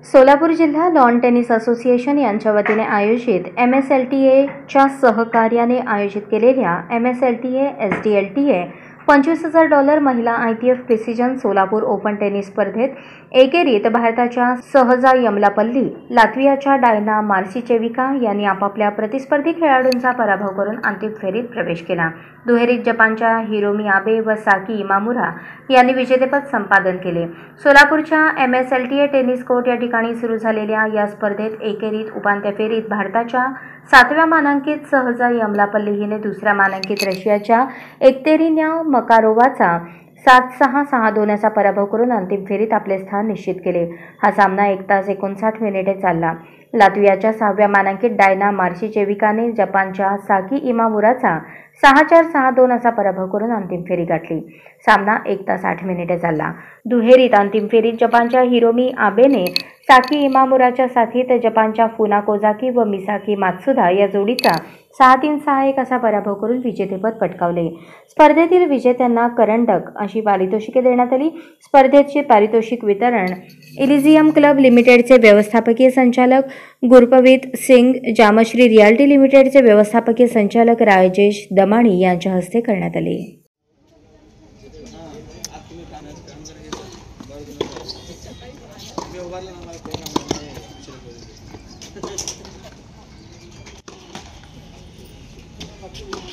सोलापूर जिल्हा lawn tennis association यांच्या वतीने आयोजित MSLTA सहकार्याने आयोजित केलेल्या MSLTA SDLTA $25,000 महिला ITF Precision Solapur Open tennis स्पर्धेत एकेरीत भारताच्या सहजा यमलापल्ली लात्वियाच्या डायना मार्सिचेविका यांनी आपापल्या प्रतिस्पर्धी खेळाडूंचा पराभव करून अंतिम फेरीत प्रवेश केला। दुहेरीत जपानच्या हिरोमी आबे व साकी इमामुरा यांनी विजेतेपद संपादन केले। सोलापूरच्या MSLTA टेनिस कोर्ट या ठिकाणी सुरू झालेल्या या स्पर्धेत एकेरीत उपांत्य फेरीत भारताच्या 7व्या मानांकित सहजा यमलापल्ली हिने दुसऱ्या मानांकित रशियाच्या एकतेरिना मकारोवाचा 7-6, 6-2 असा पराभव करून अंतिम फेरीत आपले स्थान निश्चित केले। हा सामना 1 तास 59 मिनिटे चालला। लात्वियाच्या 6व्या मानांकित डायना मार्सिचेविकाने जपानच्या साकी इमामुराचा 6-4, 6-2 असा पराभव करून अंतिम फेरी गाठली। सामना 1 तास 8 मिनिटे चालला। दुहेरीत अंतिम फेरीत जपानच्या हिरोमी आबेने साकी इमामुराच्या साथीत जपानच्या फुना कोजाकी व मिसाकी मात्सुदा या जोडीचा 6-3, 6-1 असा पराभव करून विजेतेपद पटकावले। स्पर्धेतील विजेत्यांना करंडक अशी पारितोषिके देण्यात आली। स्पर्धेचे पारितोषिक वितरण इलिझियम क्लब लिमिटेडचे व्यवस्थापकीय संचालक गुरप्रीत सिंग, जामश्री रियाल्टी लिमिटेडचे व्यवस्थापकीय संचालक राजेश दमाणी यांच्या हस्ते करण्यात आले। Thank you.